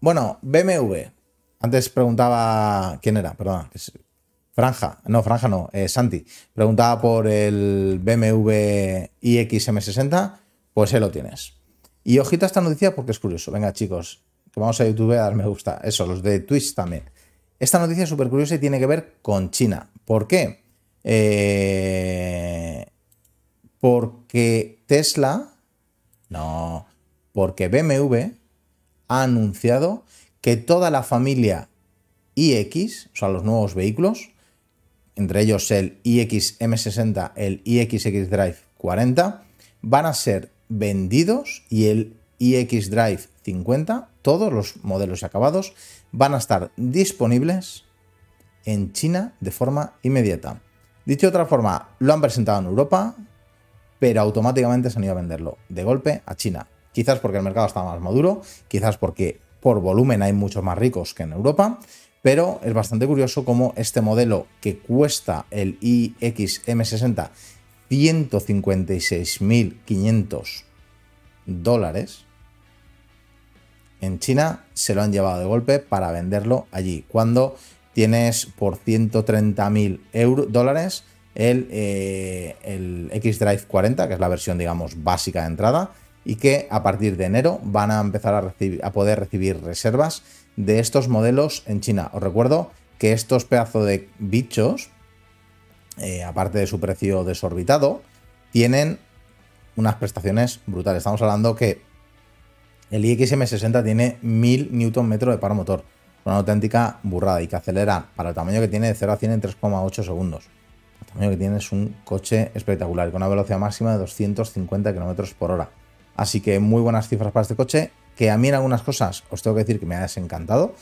Bueno, BMW. Antes preguntaba quién era, perdona. Franja, no, Santi. Preguntaba por el BMW iX M60, pues ahí lo tienes. Y ojito a esta noticia porque es curioso. Venga, chicos, que vamos a YouTube a dar me gusta. Eso, los de Twitch también. Esta noticia es súper curiosa y tiene que ver con China. ¿Por qué? Porque Tesla, no, porque BMW ha anunciado que toda la familia iX, o sea, los nuevos vehículos, entre ellos el iX M60, el iX xDrive 40, van a ser vendidos y el iX Drive 50, todos los modelos y acabados, van a estar disponibles en China de forma inmediata. Dicho de otra forma, lo han presentado en Europa, pero automáticamente se han ido a venderlo de golpe a China. Quizás porque el mercado está más maduro, quizás porque por volumen hay muchos más ricos que en Europa, pero es bastante curioso cómo este modelo que cuesta el iX M60 $156.500, en China se lo han llevado de golpe para venderlo allí, cuando tienes por $130.000 el xDrive 40, que es la versión, digamos, básica de entrada, y que a partir de enero van a empezar a poder recibir reservas de estos modelos en China. Os recuerdo que estos pedazos de bichos, aparte de su precio desorbitado, tienen unas prestaciones brutales. Estamos hablando que el iX M60 tiene 1000 Nm de par motor, una auténtica burrada, y que acelera para el tamaño que tiene de 0 a 100 en 3,8 segundos. El tamaño que tiene es un coche espectacular, con una velocidad máxima de 250 km por hora. Así que muy buenas cifras para este coche, que a mí en algunas cosas os tengo que decir que me ha desencantado.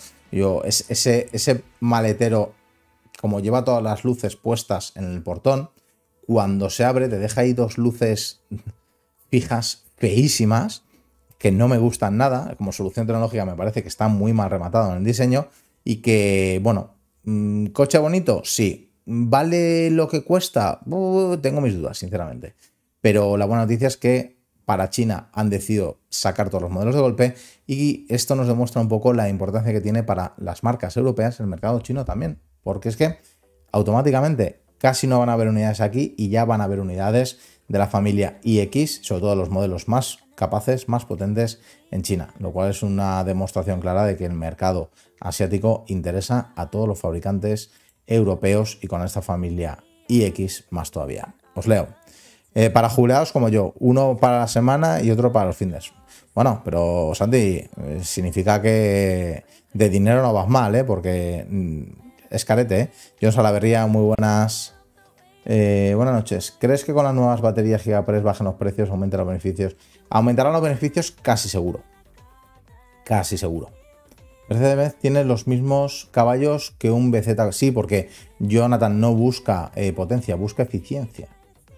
Ese maletero, como lleva todas las luces puestas en el portón, cuando se abre te deja ahí dos luces fijas feísimas, que no me gustan nada. Como solución tecnológica me parece que está muy mal rematado en el diseño y que, bueno, ¿coche bonito? Sí. ¿Vale lo que cuesta? Tengo mis dudas, sinceramente. Pero la buena noticia es que para China han decidido sacar todos los modelos de golpe, y esto nos demuestra un poco la importancia que tiene para las marcas europeas el mercado chino también. Porque es que automáticamente casi no van a haber unidades aquí y ya van a haber unidades de la familia iX, sobre todo los modelos más capaces, más potentes en China, lo cual es una demostración clara de que el mercado asiático interesa a todos los fabricantes europeos, y con esta familia iX más todavía. Os leo. Para jubilados como yo, uno para la semana y otro para los fines. Bueno, pero Santi, significa que de dinero no vas mal, porque es carete, John Salaverría, muy buenas. Buenas noches. ¿Crees que con las nuevas baterías Gigapress bajen los precios, aumenten los beneficios? Aumentarán los beneficios casi seguro. Casi seguro. Mercedes tiene los mismos caballos que un BZ. Sí, porque Jonathan no busca potencia, busca eficiencia.